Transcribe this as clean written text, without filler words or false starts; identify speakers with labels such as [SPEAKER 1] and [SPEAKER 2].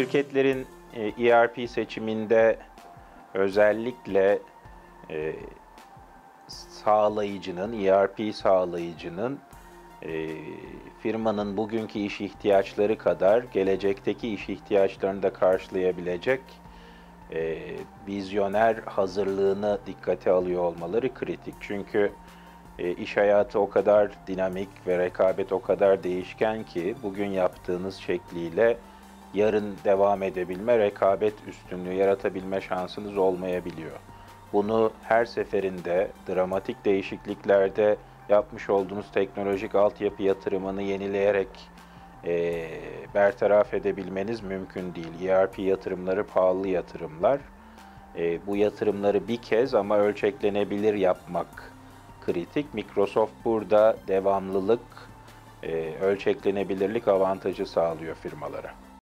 [SPEAKER 1] Şirketlerin ERP seçiminde özellikle e, ERP sağlayıcının e, firmanın bugünkü iş ihtiyaçları kadar gelecekteki iş ihtiyaçlarını da karşılayabilecek vizyoner hazırlığını dikkate alıyor olmaları kritik. Çünkü iş hayatı o kadar dinamik ve rekabet o kadar değişken ki bugün yaptığınız şekliyle yarın devam edebilme, rekabet üstünlüğü yaratabilme şansınız olmayabiliyor. Bunu her seferinde dramatik değişikliklerde yapmış olduğunuz teknolojik altyapı yatırımını yenileyerek bertaraf edebilmeniz mümkün değil. ERP yatırımları pahalı yatırımlar. Bu yatırımları bir kez ama ölçeklenebilir yapmak kritik. Microsoft burada devamlılık, ölçeklenebilirlik avantajı sağlıyor firmalara.